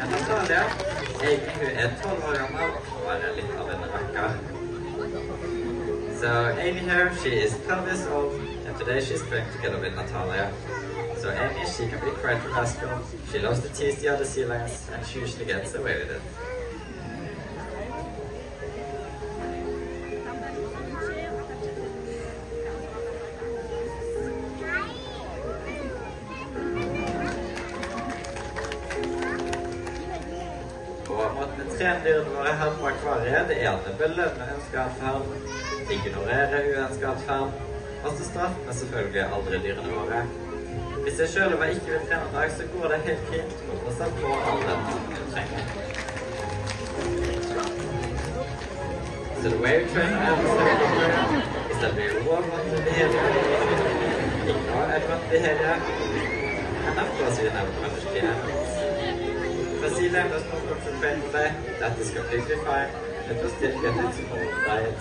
Men Natalia, egentlig hun 12 år gammel og bare litt av en rakker. So Amy here, she is 12 years old, and today she's playing together with Natalia. So Amy, she can be quite rascal. She loves to tease the other sea lions, and she usually gets away with it. Og måten trene dyrene våre her på akvariet, det at vi belønner ønsket atferd, ignorerer uønsket atferd, og så straffer vi selvfølgelig aldri dyrene våre. Hvis jeg selv ikke vil trene en dag, så går det helt fint for å sette på alle vi trenger. So the way we train animals is that we reward advanced behavior, ignore advanced behavior, and of course we never punish the animals. For sea lion does not want to train today, that is completely fine, it will still get its own diet.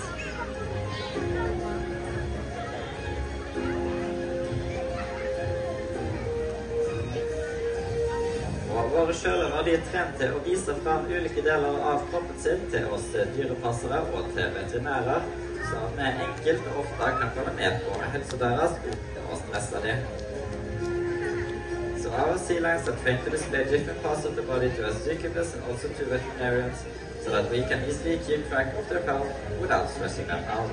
Våre sjøløver er trent til å vise frem ulike deler av kroppen sin til oss dyrepassere og til veterinærer, så vi enkelt og ofte kan følge med på helsa deres uten å stresse dem. So our sea lions are trained to display different parts of the body to us zookeepers and also to veterinarians, so that we can easily keep track of their health without stressing them out.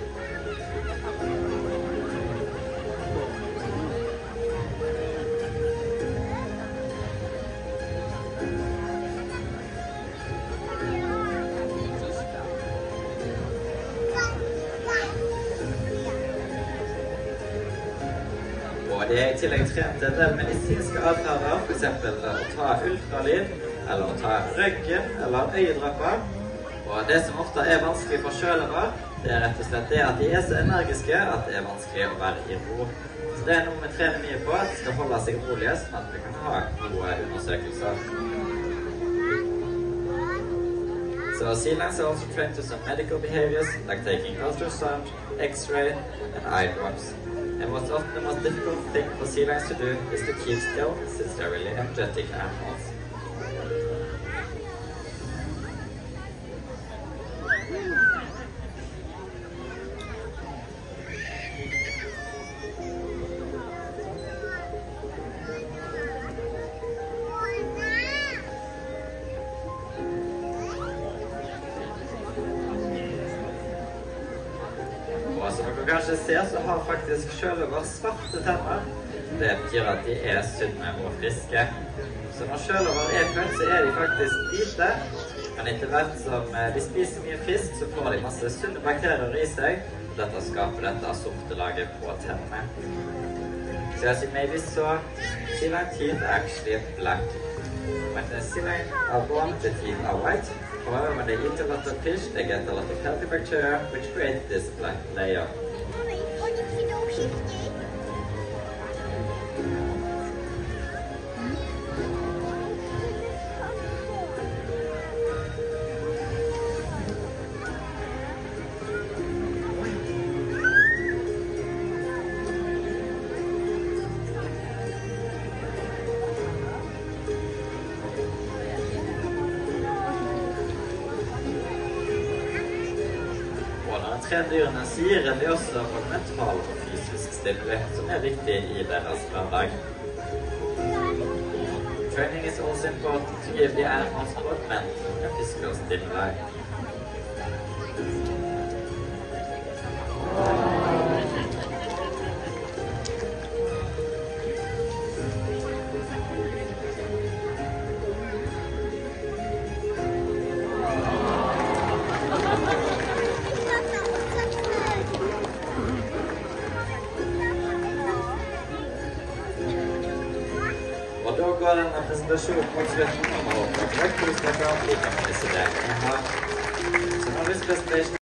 Det er i tillegg trent en del medisinske atferder, for eksempel å ta ultralyd, eller å ta røntgen, eller øyedropper. Og det som ofte er vanskelig for sjøløver, det er rett og slett det at de er så energiske at det er vanskelig å være i ro. Så det er noe vi trener mye på, at de skal holde seg rolige, sånn at vi kan ha gode undersøkelser. So sea lions are also trained to some medical behaviors, like taking ultrasound, X-ray, and eye drops. And what's often the most difficult thing for sea lions to do is to keep still, since they're really energetic animals. Som dere kanskje ser, så har faktisk sjøløver svarte tenner. Det betyr at de er sunne og friske. Så når sjøløver er født, så er de faktisk hvite. Men etter hvert som de spiser mye fisk, så får de masse sunne bakterier i seg. Og dette skaper dette sorte laget på tennene. So as you maybe saw, sea lion teeth are actually black. When the sea lion are born, the teeth are white. However, when they eat a lot of fish, they get a lot of healthy bacteria, which create this black layer. Trenerdyrene sier de også får mental og fysisk stimuli, som er viktig i deres hverdag. Training is also important to give the animals both mental and physical stimuli. Og da går denne presentasjonen mot slutten, og håper dere tusen takk for at dere kan vise det jeg har. Så nå er det presentasjonen.